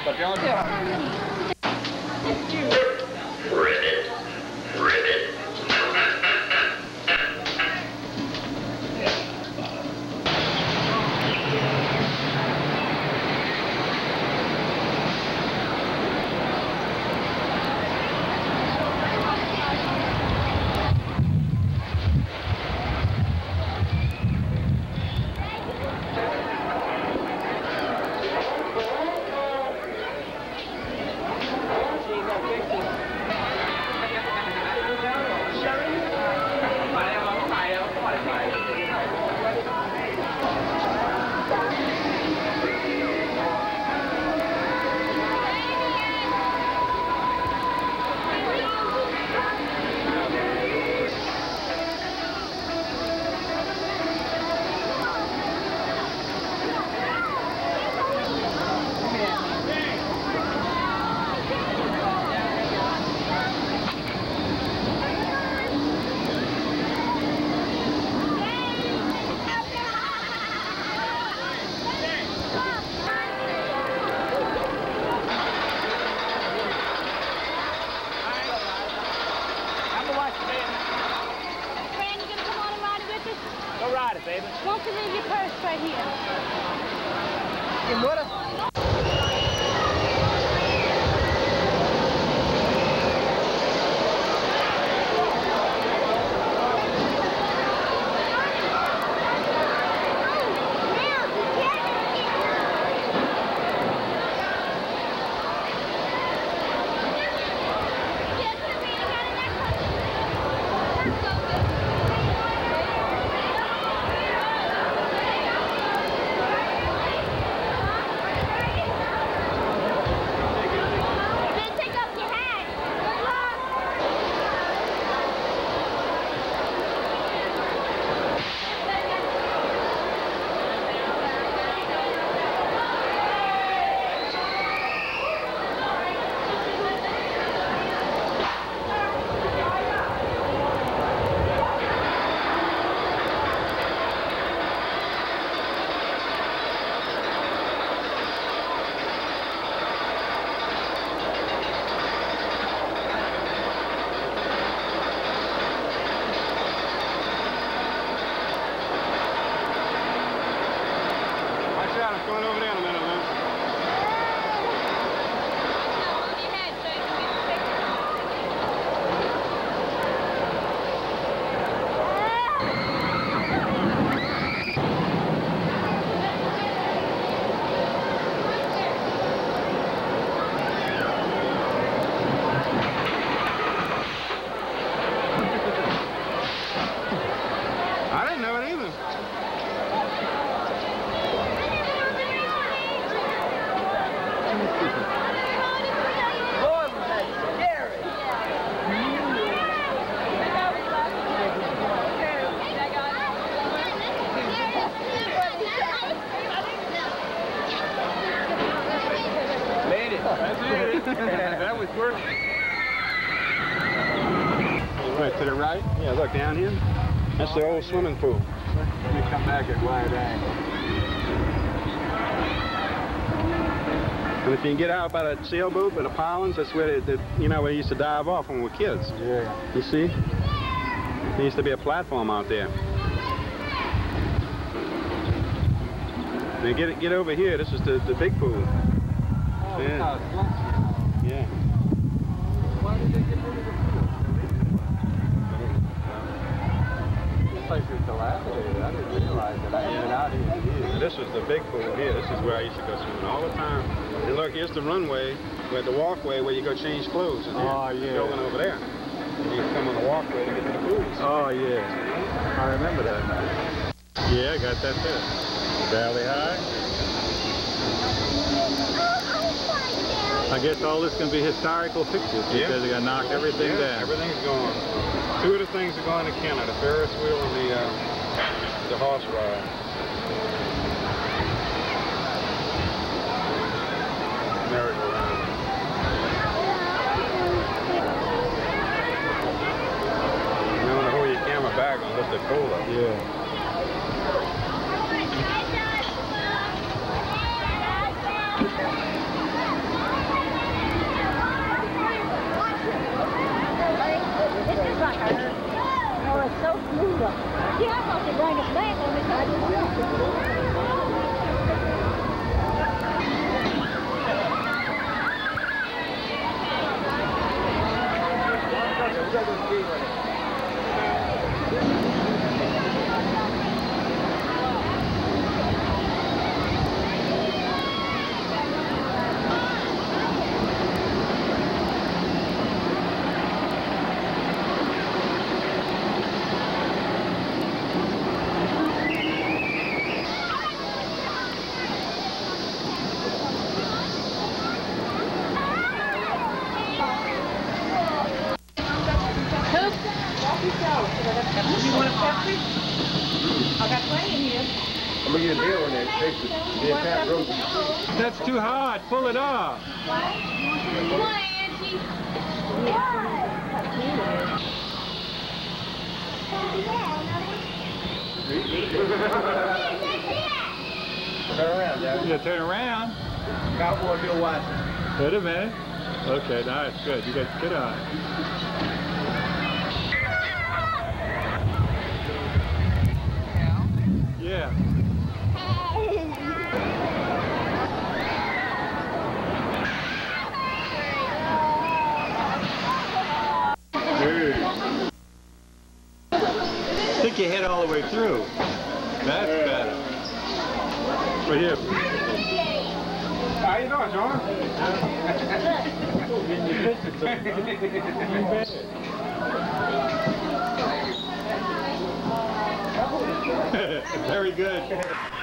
But the only Ribbit. Won't you leave your purse right here? Come with us. That was worth it. Right to the right? Yeah, look down here. That's the old swimming pool. Let me come back at wide angle. And if you can get out by that sailboat, by the Pollands, that's where you know, where they used to dive off when we were kids. Yeah. You see? There used to be a platform out there. Now get over here. This is the big pool. Oh, yeah. Yeah. Why did they get rid of the pool? This place is dilapidated. I didn't realize that. I haven't been out here. This was the big pool here. This is where I used to go swimming all the time. And look, here's the runway, where the walkway where you go change clothes. Oh, yeah. Building over there. And you come on the walkway to get to the pools. Oh, yeah. I remember that. Yeah, I got that there. Valley High. I guess all this can be historical pictures because they're going to knock everything down. Everything's gone. Two of the things are going to Kenner, the Ferris wheel and the horse ride. Merry-go-round. You want to hold your camera back and lift the pole up. Yeah. That's too hard. Pull it off. Come on, Angie. Turn around, Dad. Yeah, turn around. Cowboy, you'll watch it. Wait a minute. Okay, nice, good. You got good eye. Yeah. Stick your head all the way through. That's better. Right here. How you doing, John? Very good.